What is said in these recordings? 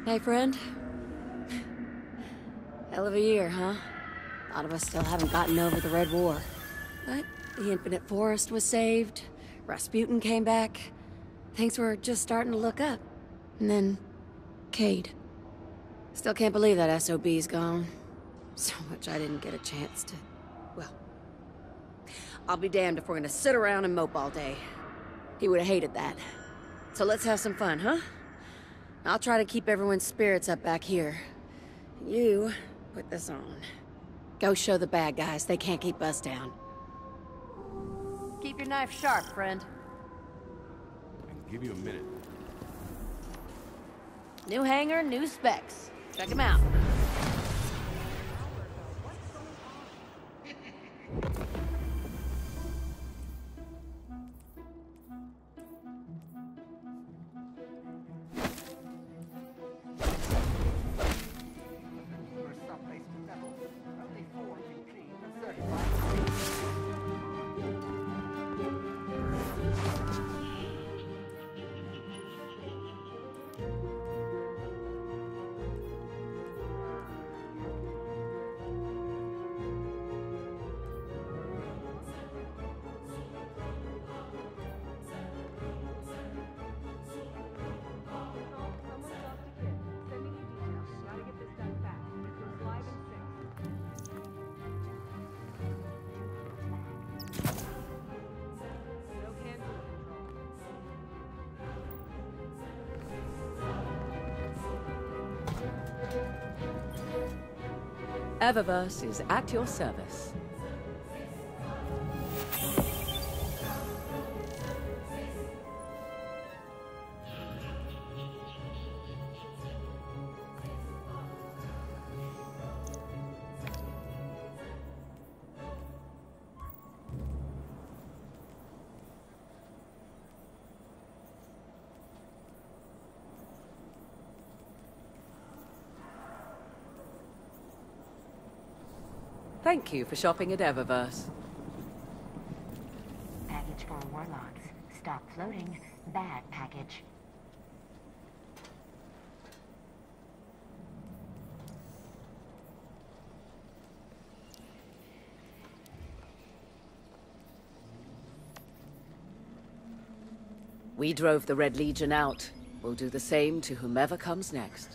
Hey, friend. Hell of a year, huh? A lot of us still haven't gotten over the Red War. But the Infinite Forest was saved, Rasputin came back, things were just starting to look up. And then... Cade. Still can't believe that SOB's gone. So much I didn't get a chance to... Well... I'll be damned if we're gonna sit around and mope all day. He would have hated that. So let's have some fun, huh? I'll try to keep everyone's spirits up back here. You put this on. Go show the bad guys they can't keep us down. Keep your knife sharp, friend. I can give you a minute. New hangar, new specs. Check them out. Eververse is at your service. Thank you for shopping at Eververse. Package for warlocks. Stop floating. Bad package. We drove the Red Legion out. We'll do the same to whomever comes next.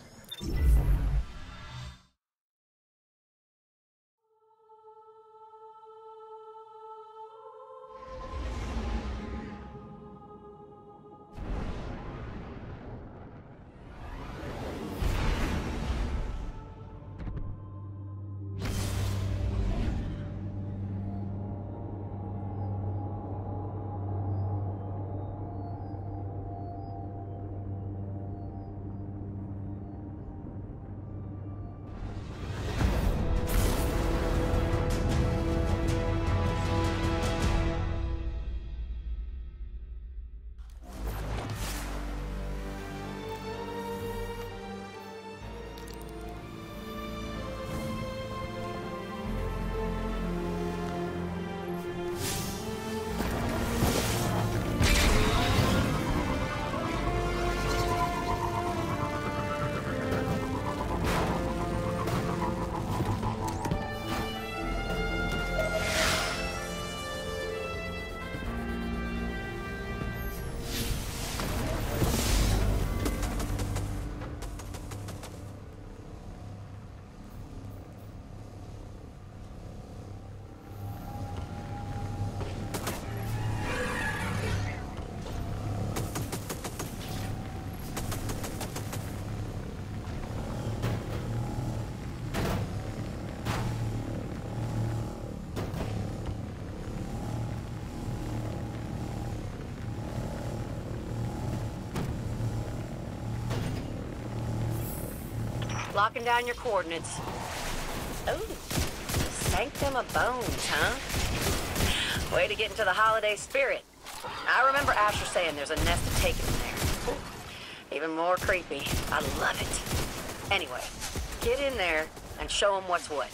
Locking down your coordinates. Oh, sanctum of bones, huh? Way to get into the holiday spirit. I remember Asher saying there's a nest of taken in there. Even more creepy. I love it. Anyway, get in there and show them what's what.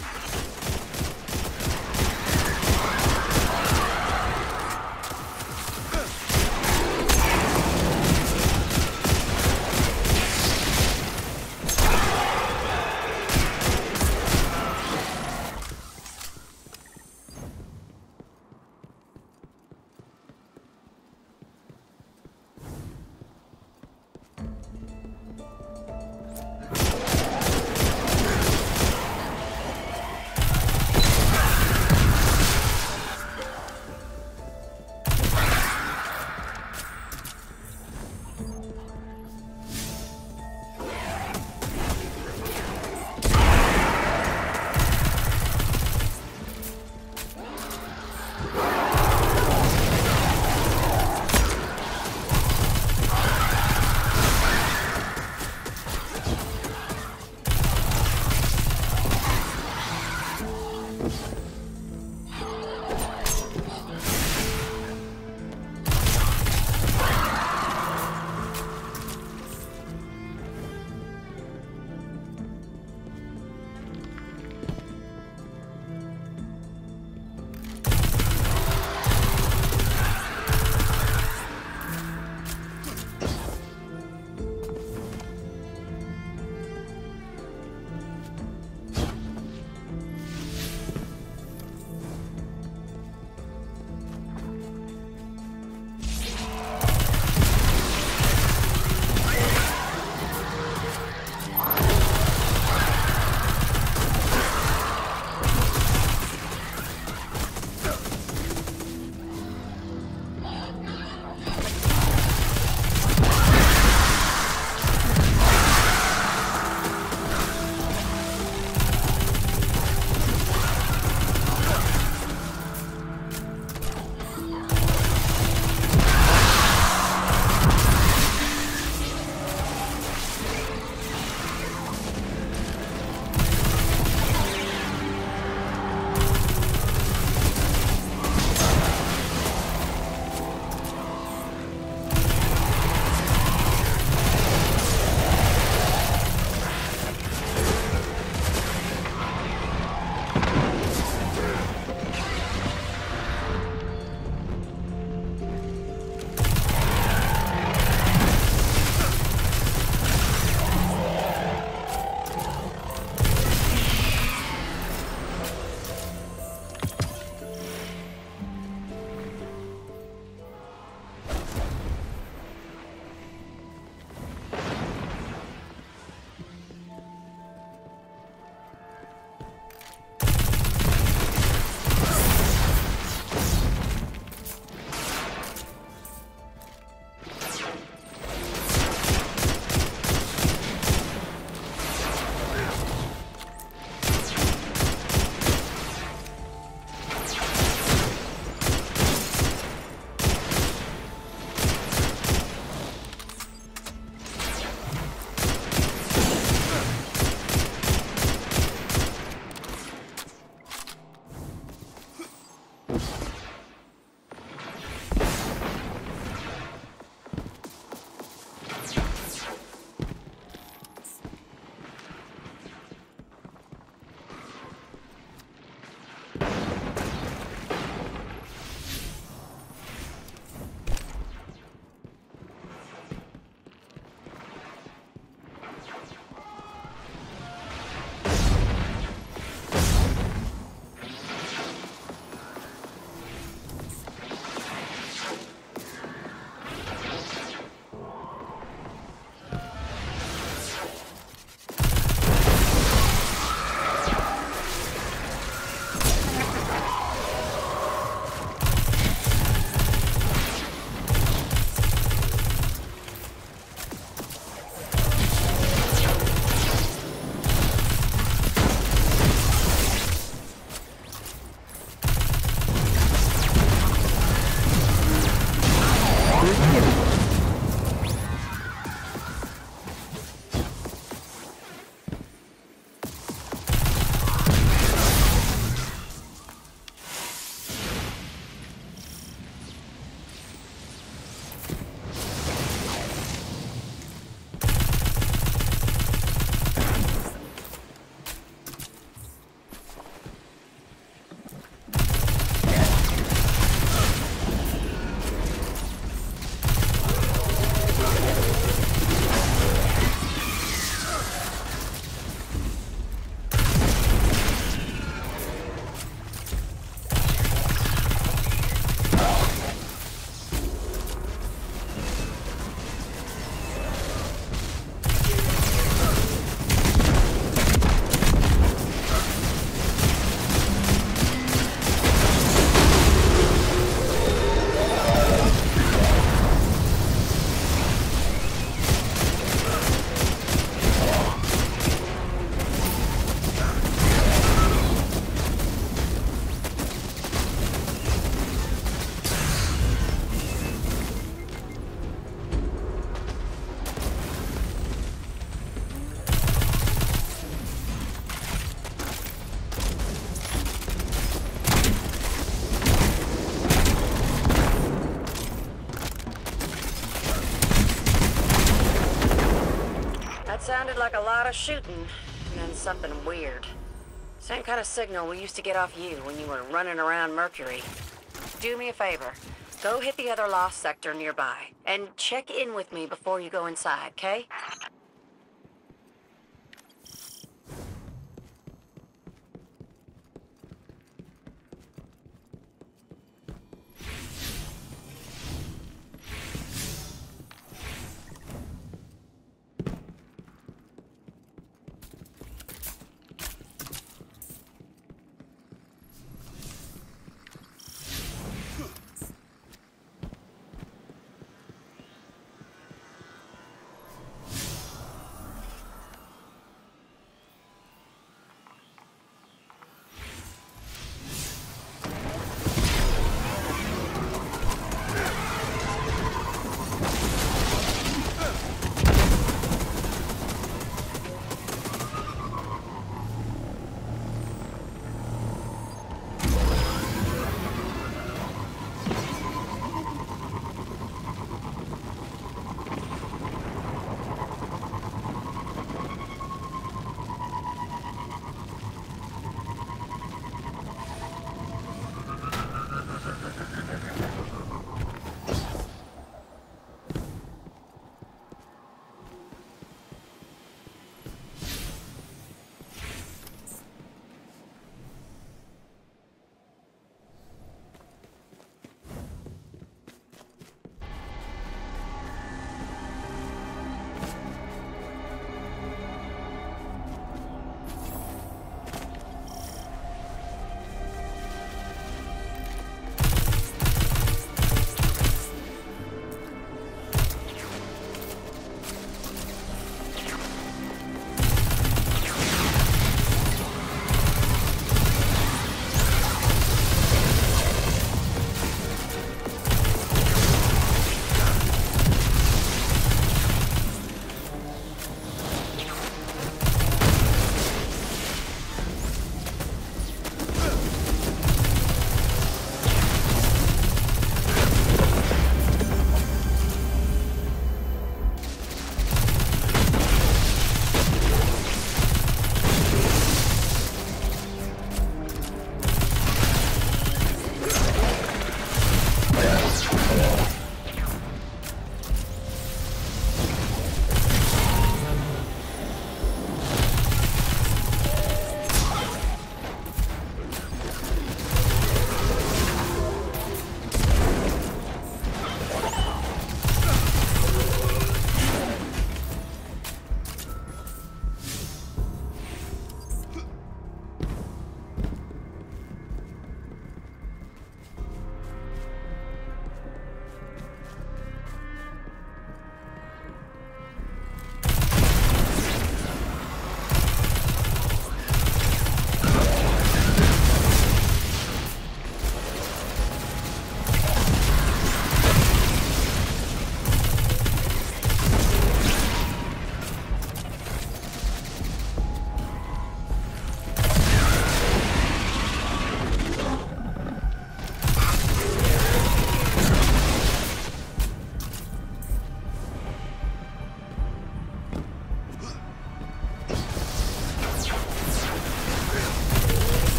That sounded like a lot of shooting, and then something weird. Same kind of signal we used to get off you when you were running around Mercury. Do me a favor. Go hit the other lost sector nearby, and check in with me before you go inside, okay?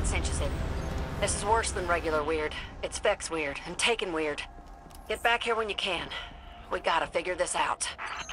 what cinches it. This is worse than regular weird. It's Vex weird, and Taken weird. Get back here when you can. We gotta figure this out.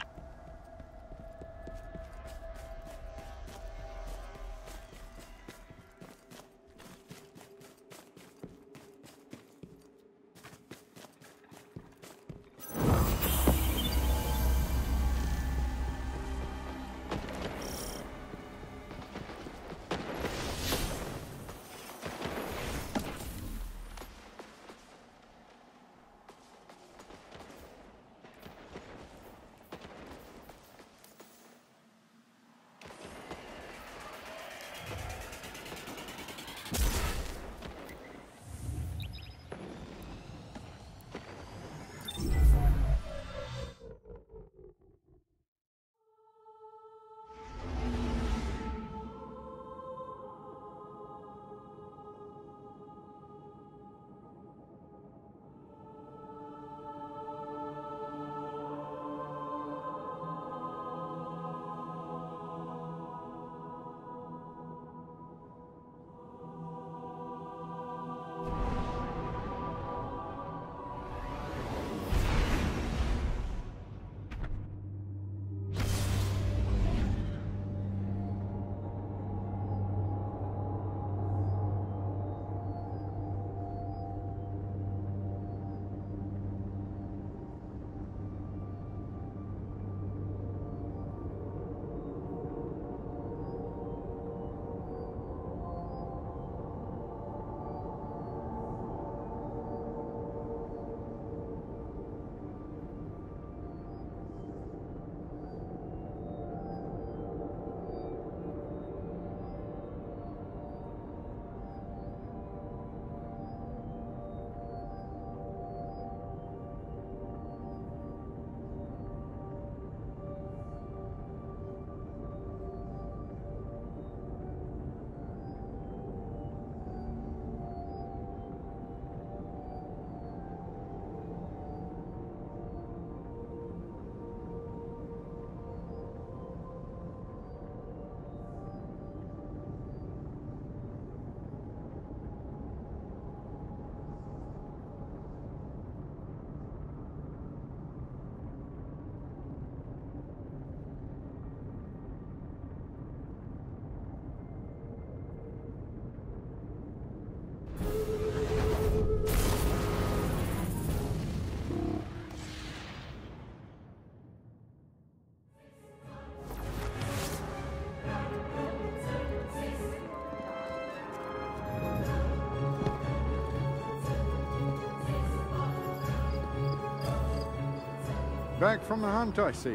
Back from the hunt, I see.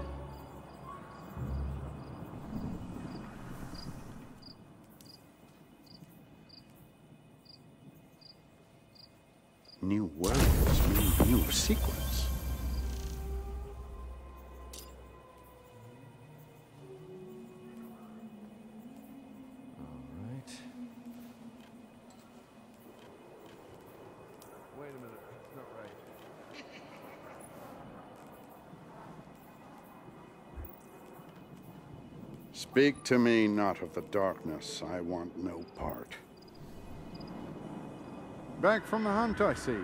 New words mean new sequence. All right. Wait a minute. That's not right. Speak to me not of the darkness. I want no part. Back from the hunt, I see.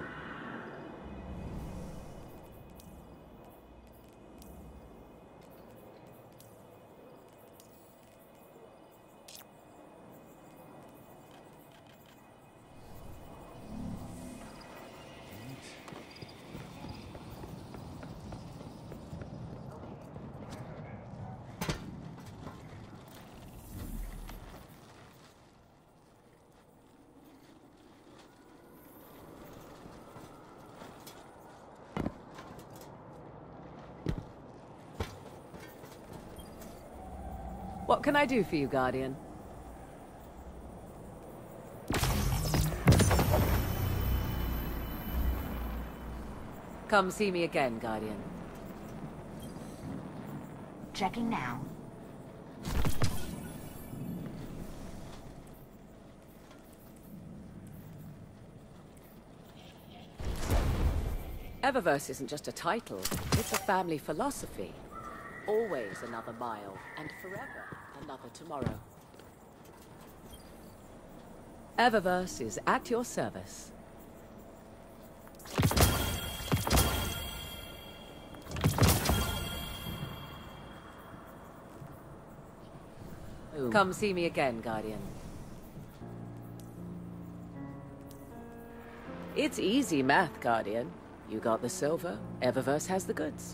What can I do for you, Guardian? Come see me again, Guardian. Checking now. Eververse isn't just a title, it's a family philosophy. Always another mile, and forever another tomorrow. Eververse is at your service. Come see me again, Guardian. It's easy math, Guardian. You got the silver, Eververse has the goods.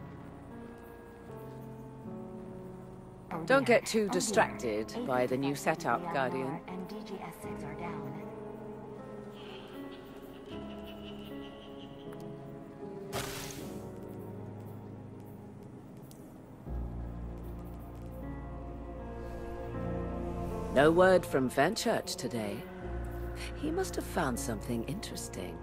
Don't get too distracted by the new setup, Guardian. And DGS-6 are down. No word from Fenchurch today. He must have found something interesting.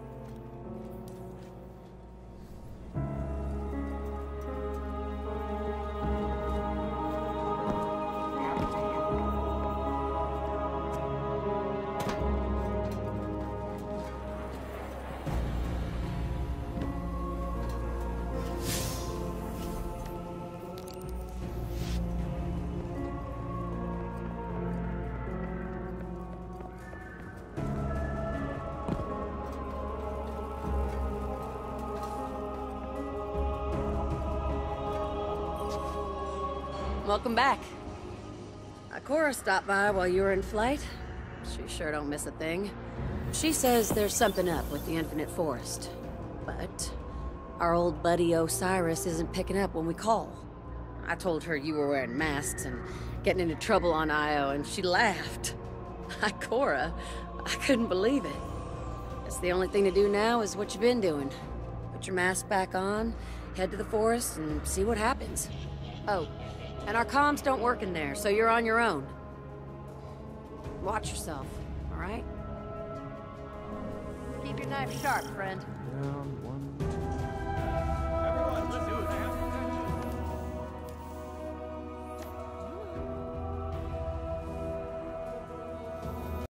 Welcome back. Cora stopped by while you were in flight. She sure don't miss a thing. She says there's something up with the Infinite Forest. But our old buddy Osiris isn't picking up when we call. I told her you were wearing masks and getting into trouble on Io, and she laughed. Cora, I couldn't believe it. Guess the only thing to do now is what you've been doing. Put your mask back on, head to the forest, and see what happens. Oh, and our comms don't work in there, so you're on your own. Watch yourself, all right? Keep your knife sharp, friend. Down one